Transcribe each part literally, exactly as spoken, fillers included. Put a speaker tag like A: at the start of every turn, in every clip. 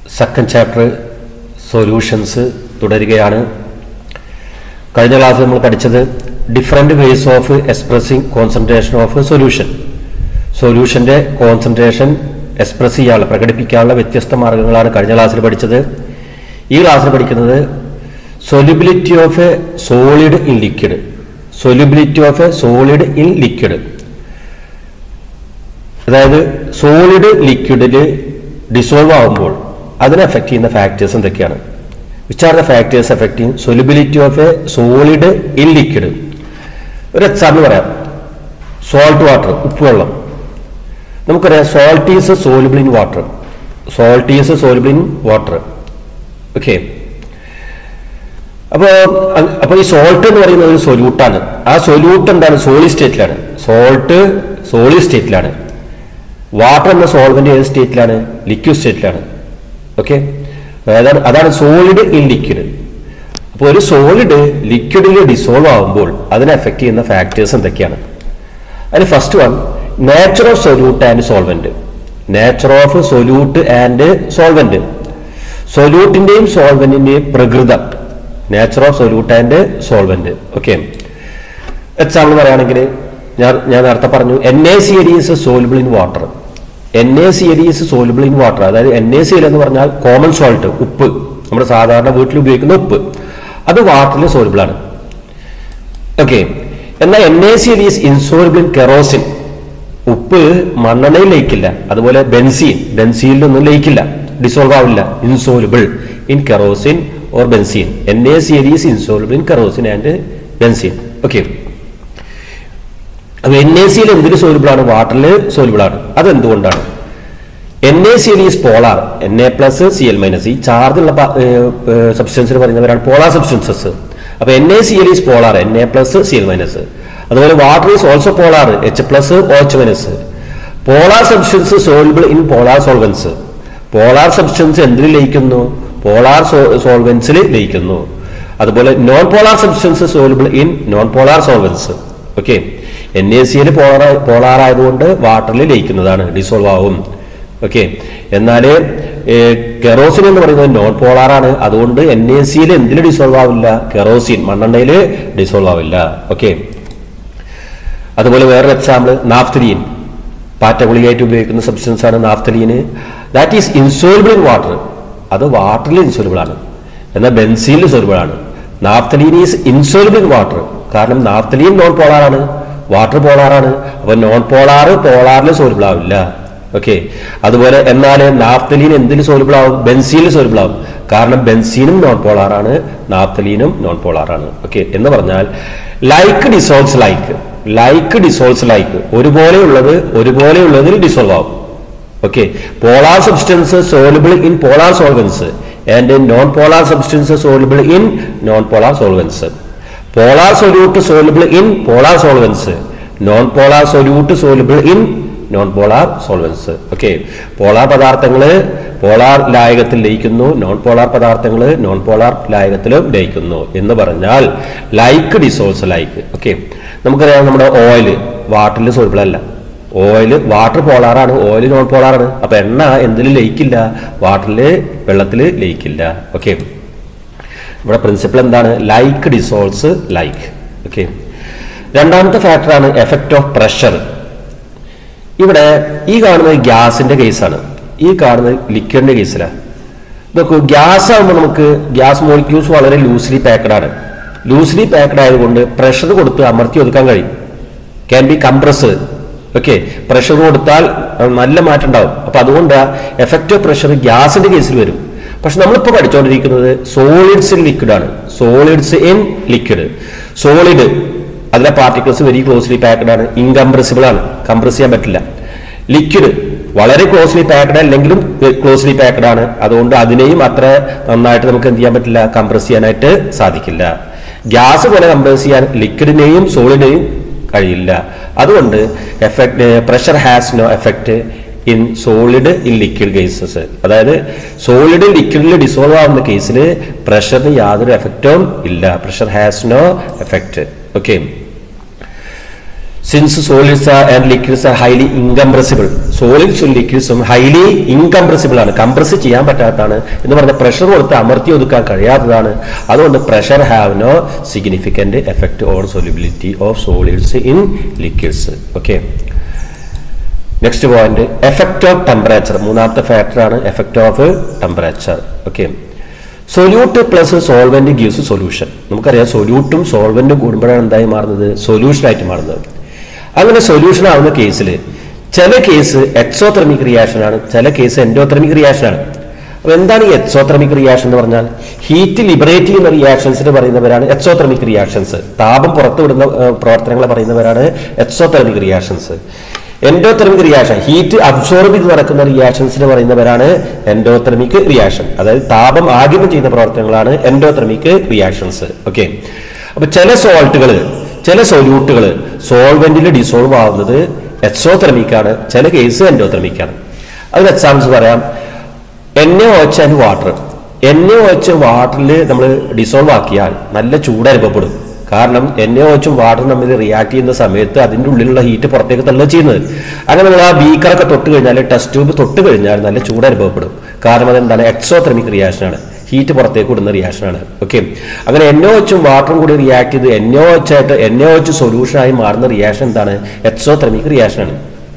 A: Second chapter solutions തുടരുകയാണ്. കഴിഞ്ഞ ക്ലാസ്സിൽ നമ്മൾ പഠിച്ചത് different ways of expressing concentration of a solution. സൊല്യൂഷന്റെ കോൺസെൻട്രേഷൻ എക്സ്പ്രസ് ചെയ്യാനുള്ള പ്രകടിപ്പിക്കാനുള്ള വ്യത്യസ്ത മാർഗ്ഗങ്ങളാണ് കഴിഞ്ഞ ക്ലാസ്സിൽ പഠിച്ചത്. ഈ ക്ലാസ്സിൽ പഠിക്കുന്നത് solubility of a solid in liquid. Solubility of a solid in liquid. അതായത് സോളിഡ് ലിക്വിഡിൽ ഡിസോൾവ് ആകുമ്പോൾ അതിനെ അഫക്റ്റ് ചെയ്യുന്ന ഫാക്ടേഴ്സ് എന്തൊക്കെയാണ്? Which are the factors affecting solubility of a solid in liquid? ഒരു എക്സാമ്പിൾ പറയാം. സോൾട്ട് വാട്ടർ, ഉപ്പുവെള്ളം. നമുക്കറിയാം salt is soluble in water. Salt is soluble in water. Okay. അപ്പോൾ അപ്പോൾ ഈ സോൾട്ട് എന്ന് പറയുന്നത് ഒരു സൊല്യൂട്ടാണ്. ആ സൊല്യൂട്ട് എന്താണ്? സോളിഡ് സ്റ്റേറ്റിലാണ്. സോൾട്ട് സോളിഡ് സ്റ്റേറ്റിലാണ്. വാട്ടർ എന്ന സോൾവെന്റ് ഏത് സ്റ്റേറ്റിലാണ്? ലിക്വിഡ് സ്റ്റേറ്റിലാണ്. ഓക്കെ. അതാണ് അതാണ് സോളിഡ് ഇൻ ലിക്വിഡ്. അപ്പോൾ ഒരു സോളിഡ് ലിക്വിഡിൽ ഡിസോൾവ് ആകുമ്പോൾ അതിനെ അഫക്റ്റ് ചെയ്യുന്ന ഫാക്ടേഴ്സ് എന്തൊക്കെയാണ്? അതിന് first one, nature of solute and solvent. Nature of solute and solvent. സൊല്യൂട്ടിന്റെയും സോൾവെന്റിന്റെയും പ്രകൃതം. Nature of solute and solvent. Okay. Example പറയുകയാണെങ്കിൽ ഞാൻ ഞാൻ നേരത്തെ പറഞ്ഞു N A C L is soluble in water. N A C L is soluble in water. അതായത് N A C L എന്ന് പറഞ്ഞാൽ കോമൺ സോൾട്ട്, ഉപ്പ്, നമ്മുടെ സാധാരണ വീട്ടിൽ ഉപയോഗിക്കുന്ന ഉപ്പ്, അത് വാട്ടറിൽ സോലുബിൾ ആണ്. ഓക്കെ. എന്നാൽ N A C L is insoluble in kerosene. ഉപ്പ് മണ്ണെണ്ണയിൽ ലയിക്കില്ല. അതുപോലെ ബെൻസീൻ, ബെൻസീനിലൊന്നും ലയിക്കില്ല, ഡിസോൾവ് ആവില്ല. Insoluble in kerosene or benzene. N A C L is insoluble in kerosene and benzene. Okay. അപ്പൊ എൻ എ സിയിൽ എന്തിന് സോലുബിൾ ആണ്? വാട്ടറിൽ സോലുബിൾ ആണ്. അതെന്തുകൊണ്ടാണ്? N A C L is polar. N A plus C L minus. ഈ charge ഉള്ള സബ്സ്റ്റൻസിന് പറയുന്നവരാണ് പോളാർ സബ്സ്റ്റൻസസ്. അപ്പൊ N A C L is polar, N A plus C L minus. അതുപോലെ water is also polar, H plus O H minus. Polar substance soluble in polar solvents. Polar substance എന്തിൽ ലയിക്കുന്നു? Polar സോൾവെൻസിൽ ലയിക്കുന്നു. അതുപോലെ non polar substance soluble in non polar solvents. Okay. N A സിയിൽ polar polar ആയതുകൊണ്ട് വാട്ടറിൽ ലയിക്കുന്നതാണ്, dissolve ആവും. ഓക്കെ. എന്നാൽ കെറോസിൻ എന്ന് പറയുന്നത് നോൺ പോളാർ ആണ്. അതുകൊണ്ട് എൻ എ സിയിൽ എന്തിൽ ഡിസോൾവ് ആവില്ല? കെറോസിൻ, മണ്ണെണ്ണയിൽ ഡിസോൾവ് ആവില്ല. ഓക്കെ. അതുപോലെ വേറൊരു എക്സാമ്പിൾ നാഫ്തലീൻ. പാറ്റ ഗുളികയായിട്ട് ഉപയോഗിക്കുന്ന സബ്സ്റ്റൻസ് ആണ് നാഫ്തലീന്. That is insoluble in water. അത് വാട്ടറിൽ ഇൻസോലുബിൾ ആണ്. എന്നാൽ ബെൻസീനിൽ സോലുബിൾ ആണ്. Naphthalene is insoluble in water. കാരണം നാഫ്തലീൻ നോൺ പോളാർ ആണ്, വാട്ടർ പോളാറാണ്. അപ്പൊ നോൺ പോളാർ പോളാറിൽ സോലുബിൾ ആവില്ല. ഓക്കെ. അതുപോലെ എന്നാൽ നാഫ്തലീൻ എന്തിൽ സോലുബിൾ ആവും? ബെൻസീനിൽ സോലുബിൾ ആവും. കാരണം ബെൻസീനും നോൺ പോളാറാണ്, നാഫ്തലീനും നോൺ പോളാറാണ്. ഓക്കെ. എന്ന് പറഞ്ഞാൽ like dissolves like, like dissolves like. ഒരുപോലെയുള്ളത് ഒരുപോലെയുള്ളതിൽ ഡിസോൾവ് ആവും. Okay. Polar substance soluble in polar solvents and non polar substance soluble in non polar solvents. Polar solute soluble in polar solvents, non polar solute soluble in non polar solvents. Okay. Polar പദാർത്ഥങ്ങൾ polar ലായകത്തിൽ ലയിക്കുന്നു, non polar പദാർത്ഥങ്ങൾ non polar ലായകത്തിലും ലയിക്കുന്നു. എന്ന് പറഞ്ഞാൽ like dissolves like. Okay. നമുക്കറിയാം നമ്മുടെ ഓയിൽ വാട്ടറിൽ സോലുബിൾ അല്ല. ഓയിൽ വാട്ടർ പോളാറാണ്, ഓയിൽ നോൺ പോളാറാണ്. അപ്പൊ എണ്ണ എന്തിൽ ലയിക്കില്ല? വാട്ടറിൽ, വെള്ളത്തിൽ ലയിക്കില്ല. ഓക്കെ. ഇവിടെ പ്രിൻസിപ്പിൾ എന്താണ്? Like dissolves like. ഓക്കെ. രണ്ടാമത്തെ ഫാക്ടറാണ് എഫക്റ്റ് ഓഫ് പ്രഷർ. ഇവിടെ ഈ കാണുന്നത് ഗ്യാസിന്റെ കേസാണ്, ഈ കാണുന്നത് ലിക്വിഡിന്റെ കേസിലാണ്. നോക്കൂ, ഗ്യാസ് ആകുമ്പോൾ നമുക്ക് ഗ്യാസ് മോളിക്യൂൾസ് വളരെ ലൂസ്ലി പാക്ഡ് ആണ്. ലൂസ്ലി പാക്ഡ് ആയതുകൊണ്ട് പ്രഷർ കൊടുത്ത് അമർത്തി ഒതുക്കാൻ കഴിയും. Can be compress. Okay. Pressure കൊടുത്താൽ നല്ല മാറ്റം ഉണ്ടാവും. അപ്പൊ അതുകൊണ്ട് എഫക്റ്റ് ഓഫ് പ്രഷർ ഗ്യാസിന്റെ കേസിൽ വരും. പക്ഷെ നമ്മളിപ്പോൾ പഠിച്ചുകൊണ്ടിരിക്കുന്നത് സോളിഡ്സ് ഇൻ ലിക്വിഡ് ആണ്. Solids in liquid. സോളിഡ് അതിലെ പാർട്ടിക്കിൾസ് വെരി ക്ലോസ്ലി പാക്ഡ് ആണ്, ഇൻകംപ്രസിബിൾ ആണ്, കംപ്രസ് ചെയ്യാൻ പറ്റില്ല. ലിക്വിഡ് വളരെ ക്ലോസ്ലി പാക്ഡ് അല്ലെങ്കിലും ക്ലോസ്ലി പാക്ഡ് ആണ്. അതുകൊണ്ട് അതിനെയും അത്ര നന്നായിട്ട് നമുക്ക് എന്ത് ചെയ്യാൻ പറ്റില്ല? കംപ്രസ് ചെയ്യാനായിട്ട് സാധിക്കില്ല. ഗ്യാസ് പോലെ കംപ്രസ് ചെയ്യാൻ ലിക്വിഡിനെയും സോളിഡിനെയും കഴിയില്ല. അതുകൊണ്ട് effect pressure has no effect in solid in liquid cases. അതായത് സോളിഡ് ലിക്വിഡിൽ ഡിസോൾവ് ആവുന്ന കേസിൽ പ്രഷറിന് യാതൊരു എഫക്റ്റും ഇല്ല. Pressure has no effect. Okay. Since solids are and liquids are highly incompressible, solids ഉം liquids ഉം highly incompressible ആണ്, കംപ്രസ് ചെയ്യാൻ പറ്റാത്തതാണ് എന്ന് പറഞ്ഞ പ്രഷർ കൊടുത്ത് അമർത്തി ഒതുക്കാൻ കഴിയാത്തതാണ്. അതുകൊണ്ട് pressure have no significant effect on solubility of solids in liquids. Okay, next point effect of temperature. മൂന്നാമത്തെ ഫാക്ടർ ആണ് effect of temperature. Okay, solute plus solvent gives solution. നമുക്കറിയാം സൊല്യൂട്ടും സോൾവെന്റും കൂടുമ്പോഴാണ് എന്തായി മാറുന്നത്, സൊല്യൂഷനായിട്ട് മാറുന്നത്. അങ്ങനെ സൊല്യൂഷൻ ആവുന്ന കേസിൽ ചില കേസ് എക്സോതെർമിക് റിയാക്ഷൻ ആണ്, ചില കേസ് എൻഡോതെർമിക് റിയാക്ഷൻ ആണ്. അപ്പൊ എന്താണ് ഈ എക്സോതെർമിക് റിയാക്ഷൻ എന്ന് പറഞ്ഞാൽ? ഹീറ്റ് ലിബറേറ്റ് ചെയ്യുന്ന റിയാക്ഷൻസിന് പറയുന്നവരാണ് എക്സോതെർമിക് റിയാക്ഷൻസ്. താപം പുറത്തുവിടുന്ന പ്രവർത്തനങ്ങളെ പറയുന്നവരാണ് exothermic reactions. Endothermic reaction, heat absorb ചെയ്ത് നടക്കുന്ന റിയാക്ഷൻസിന് പറയുന്നവരാണ് എൻഡോതെർമിക് റിയാക്ഷൻ. അതായത് താപം ആഗിരണം ചെയ്യുന്ന പ്രവർത്തനങ്ങളാണ് എൻഡോതെർമിക് റിയാക്ഷൻസ്. ഓക്കെ, അപ്പൊ ചില സോൾട്ടുകൾ, ചില സൊല്യൂട്ടുകൾ സോൾവെന്റിൽ ഡിസോൾവ് ആവുന്നത് എക്സോതെർമിക് ആണ്, ചില കേസ് എൻഡോതെർമിക് ആണ്. അതിന് എക്സാമ്പിൾസ് പറയാം. N A O H and water. N A O H വാട്ടറിൽ നമ്മൾ ഡിസോൾവ് ആക്കിയാൽ നല്ല ചൂട് അനുഭവപ്പെടും. കാരണം എൻ എ ഒ എച്ചും വാട്ടറും തമ്മിൽ റിയാക്ട് ചെയ്യുന്ന സമയത്ത് അതിൻ്റെ ഉള്ളിലുള്ള ഹീറ്റ് പുറത്തേക്ക് തള്ളുക ചെയ്യുന്നത്. അങ്ങനെ നമ്മൾ ആ ബീക്കറൊക്കെ തൊട്ട് കഴിഞ്ഞാൽ, ടെസ്റ്റ് ട്യൂബ് തൊട്ട് കഴിഞ്ഞാൽ നല്ല ചൂട് അനുഭവപ്പെടും. കാരണം അതെന്താണ്, എക്സോതെർമിക് റിയാക്ഷനാണ്, ഹീറ്റ് പുറത്തേക്ക് വിടുന്ന റിയാക്ഷനാണ്. ഓക്കെ, അങ്ങനെ എൻ എ ഒ എച്ചും വാട്ടറും കൂടി റിയാക്ട് ചെയ്ത് എൻ എ ഒ എച്ച് ആയിട്ട് എൻ എ ഒ എച്ച് സൊല്യൂഷനായി മാറുന്ന റിയാക്ഷൻ എന്താണ്, എക്സോതെർമിക് റിയാക്ഷനാണ്.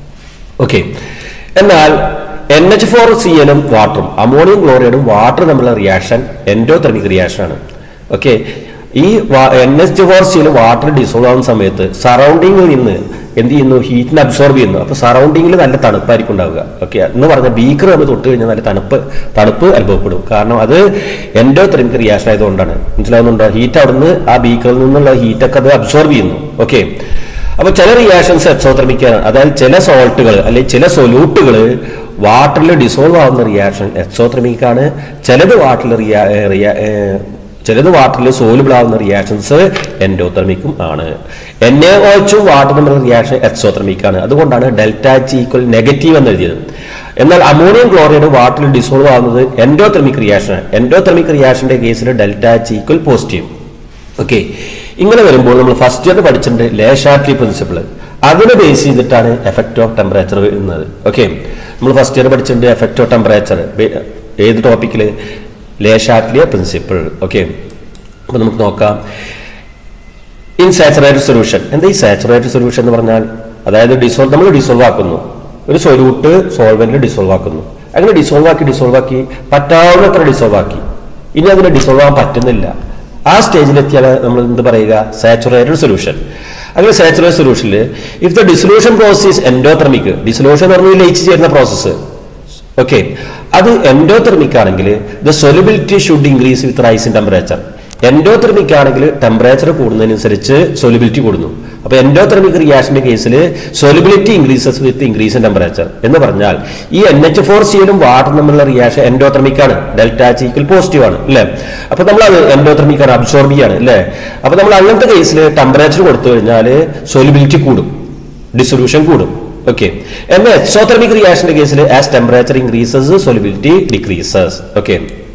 A: ഓക്കെ, എന്നാൽ എൻ എച്ച് ഫോർ സി എല്ലും വാട്ടറും അമോണിയം ക്ലോറൈഡും വാട്ടർ തമ്മിലുള്ള റിയാക്ഷൻ എൻഡോതെർമിക് റിയാക്ഷനാണ്. ഓക്കെ, ഈ എൻ എച്ച് ഫോർ സിയിൽ വാട്ടർ ഡിസോൾവ് ആവുന്ന സമയത്ത് സറൗണ്ടിങ്ങിൽ നിന്ന് എന്ത് ചെയ്യുന്നു, ഹീറ്റിനെ അബ്സോർബ് ചെയ്യുന്നു. അപ്പൊ സറൗണ്ടിങ്ങിൽ നല്ല തണുപ്പായിരിക്കും ഉണ്ടാവുക. ഓക്കെ, എന്ന് പറഞ്ഞാൽ ബീക്കർ നമ്മൾ തൊട്ട് കഴിഞ്ഞാൽ നല്ല തണുപ്പ് തണുപ്പ് അനുഭവപ്പെടും. കാരണം അത് എൻഡോതെർമിക് റിയാക്ഷൻ ആയതുകൊണ്ടാണ്. മനസ്സിലാവുന്നുണ്ടോ? ഹീറ്റ് അവിടുന്ന് ആ ബീക്കറിൽ നിന്നുള്ള ഹീറ്റൊക്കെ അത് അബ്സോർബ് ചെയ്യുന്നു. ഓക്കെ, അപ്പൊ ചില റിയാക്ഷൻസ് എക്സോതെർമിക് ആണ്. അതായത് ചില സോൾട്ടുകൾ അല്ലെങ്കിൽ ചില സൊല്യൂട്ടുകൾ വാട്ടറിൽ ഡിസോൾവ് ആവുന്ന റിയാക്ഷൻ എക്സോതെർമിക് ആണ്. ചിലത് വാട്ടറിൽ റിയാ റിയാ ചിലത് വാട്ടറിൽ സോലുബിൾ ആവുന്ന റിയാക്ഷൻസ് എൻഡോതെർമിക്കും ആണ്. എൻ എ ഒ എച്ചും വാട്ടർ തമ്മിലുള്ള റിയാക്ഷൻ എക്സോതെർമിക് ആണ്. അതുകൊണ്ടാണ് ഡെൽറ്റ എച്ച് ഈക്വൽ നെഗറ്റീവ് എന്ന് എഴുതിയത്. എന്നാൽ അമോണിയം ക്ലോറൈഡ് വാട്ടറിൽ ഡിസോൾവ് ആവുന്നത് എൻഡോതെർമിക് റിയാക്ഷൻ ആണ്. എൻഡോതെർമിക് റിയാക്ഷന്റെ കേസിൽ delta H equal positive. Okay, ഇങ്ങനെ വരുമ്പോൾ നമ്മൾ ഫസ്റ്റ് ഇയർ പഠിച്ചിട്ടുണ്ട് ലേ ഷാർട്ട്ലി പ്രിൻസിപ്പിൾ. അതിനെ ബേസ് ചെയ്തിട്ടാണ് എഫക്ട് ഓഫ് ടെമ്പറേച്ചർ വരുന്നത്. ഓക്കെ, നമ്മൾ ഫസ്റ്റ് ഇയർ പഠിച്ചിട്ടുണ്ട് എഫക്ട് ഓഫ് ടെമ്പറേച്ചർ. ഏത് ടോപ്പിക്കിൽ? Le Chatelier principle. ഓക്കെ, അപ്പൊ നമുക്ക് നോക്കാം. In saturated solution. എന്താ ഈ സാച്ചുറേറ്റഡ് സൊല്യൂഷൻ എന്ന് പറഞ്ഞാൽ? അതായത് ഡിസോൾവ് നമ്മൾ ഡിസോൾവ് ആക്കുന്നു, ഒരു സൊല്യൂട്ട് സോൾവെന്റിൽ ഡിസോൾവ് ആക്കുന്നു. അങ്ങനെ ഡിസോൾവ് ആക്കി ഡിസോൾവ് ആക്കി പറ്റാവുന്നത്ര ഡിസോൾവ് ആക്കി. ഇനി അതിന് ഡിസോൾവ് ആകാൻ പറ്റുന്നില്ല. ആ സ്റ്റേജിലെത്തിയാൽ നമ്മൾ എന്ത് പറയുക? Saturated solution. അങ്ങനെ സാച്ചുറേറ്റഡ് സൊല്യൂഷനിൽ if the dissolution process endothermic, dissolution എന്ന് പറഞ്ഞാൽ ലയിച്ച് ചേരുന്ന പ്രോസസ്സ്. ഓക്കെ, അത് എൻഡോതെർമിക് ആണെങ്കിൽ the solubility should increase with rise in temperature. Endothermic ആണെങ്കിൽ ടെമ്പറേച്ചർ കൂടുന്നതിനനുസരിച്ച് സൊല്യൂബിലിറ്റി കൂടുന്നു. അപ്പൊ എൻഡോതെർമിക് റിയാക്ഷന്റെ കേസിൽ solubility increases with increase in temperature എന്ന് പറഞ്ഞാൽ ഈ എൻ എച്ച് ഫോർ സിയിലും വാട്ടർ തമ്മിലുള്ള റിയാക്ഷൻ എൻഡോതെർമിക് ആണ്, ഡെൽറ്റ എച്ച് ഈക്വൽ പോസിറ്റീവ് ആണ് അല്ലെ. അപ്പൊ നമ്മൾ അത് എൻഡോതെർമിക് ആണ്, അബ്സോർബ് ചെയ്യാണ് അല്ലെ. അപ്പൊ നമ്മൾ അങ്ങനത്തെ കേസിൽ ടെമ്പറേച്ചർ കൊടുത്തു കഴിഞ്ഞാൽ സൊല്യൂബിലിറ്റി കൂടും, ഡിസൊല്യൂഷൻ കൂടും. ഓക്കെ, എന്നാൽ എക്സോതെർമിക് റിയാക്ഷന്റെ കേസിൽ as temperature increases solubility decreases. Okay,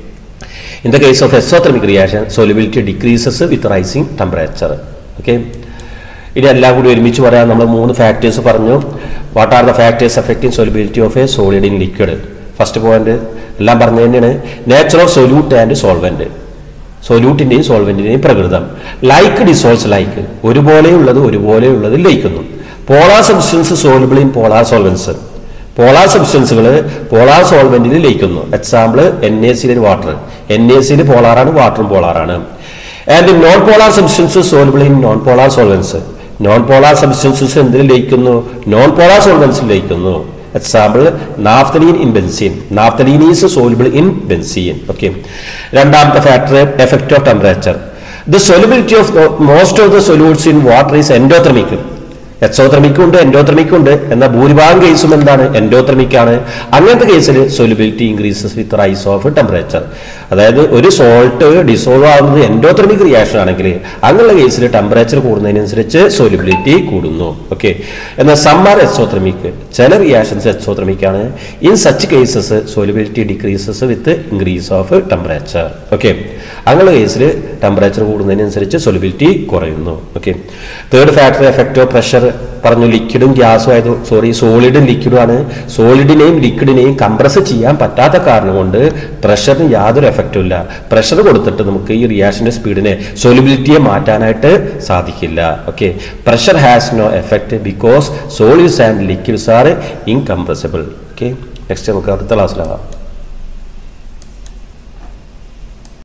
A: in the case of exothermic reaction solubility decreases with rising temperature. Okay, ഇനി എല്ലാം കൂടി ഒരുമിച്ച് പറയാം. നമ്മൾ മൂന്ന് ഫാക്ടേഴ്സ് പറഞ്ഞു. What are the factors affecting solubility of a solid in liquid? First point എല്ലാം പറഞ്ഞു തന്നെയാണ്. Nature of solute and solvent, സൊല്യൂട്ടിന്റെയും സോൾവെന്റിന്റെയും പ്രകൃതം. ലൈക്ക് ഡിസോൾവ്സ് ലൈക്ക്, ഒരുപോലെയുള്ളത് ഒരുപോലെയുള്ളത് ലയിക്കുന്നു. Polar substance soluble in polar solvents, polar സബ്സ്റ്റൻസുകൾ പോളാർ സോൾവെന്റിൽ ലയിക്കുന്നു. എക്സാമ്പിൾ എൻ എ സിയിൽ വാട്ടർ, എൻ എ സിയിൽ പോളാറാണ്, വാട്ടറും പോളാറാണ്. And non polar substances soluble in non polar solvents, non polar substances എന്തിൽ ലയിക്കുന്നു? നോൺ പോളാർ സോൾവെന്റ്സിൽ ലയിക്കുന്നു. Example naphthalene in benzene, naphthalene is soluble in benzene. Okay, രണ്ടാമത്തെ factor effect of temperature. The solubility of most of the solutes in water is endothermic. എക്സോതെർമിക്കും ഉണ്ട് എൻഡോതെർമിക്കും ഉണ്ട്. എന്നാൽ ഭൂരിഭാഗം കേസും എന്താണ്? എൻഡോതെർമിക് ആണ്. അങ്ങനത്തെ കേസിൽ solubility increases with rise of temperature. അതായത് ഒരു സോൾട്ട് ഡിസോൾവ് ആകുന്നത് എൻഡോതെർമിക് റിയാക്ഷൻ ആണെങ്കിൽ അങ്ങനെയുള്ള കേസിൽ ടെമ്പറേച്ചർ കൂടുന്നതിനനുസരിച്ച് സൊല്യൂബിലിറ്റി കൂടുന്നു. ഓക്കെ, എന്നാൽ സം ആർ എക്സോതെർമിക്, ചില റിയാക്ഷൻസ് എക്സോതെർമിക് ആണ്. In such cases solubility decreases with increase of temperature. Okay, അങ്ങനെയുള്ള കേസിൽ ടെമ്പറേച്ചർ കൂടുന്നതിനനുസരിച്ച് സൊലിബിലിറ്റി കുറയുന്നു. Okay. Third factor effect of pressure പറഞ്ഞു. ലിക്വിഡും ഗ്യാസും ആയത് സോറി സോളിഡും ലിക്വിഡും ആണ്. സോളിഡിനെയും ലിക്വിഡിനെയും കംപ്രസ് ചെയ്യാൻ പറ്റാത്ത കാരണം കൊണ്ട് പ്രഷറിന് യാതൊരു എഫക്റ്റും ഇല്ല. പ്രഷർ കൊടുത്തിട്ട് നമുക്ക് ഈ റിയാക്ഷന്റെ സ്പീഡിനെ സോലിബിലിറ്റിയെ മാറ്റാനായിട്ട് സാധിക്കില്ല. ഓക്കെ. Pressure has no effect because solids and liquids are incompressible. Okay. Next നമുക്ക് അടുത്ത ക്ലാസ്സിലാകാം.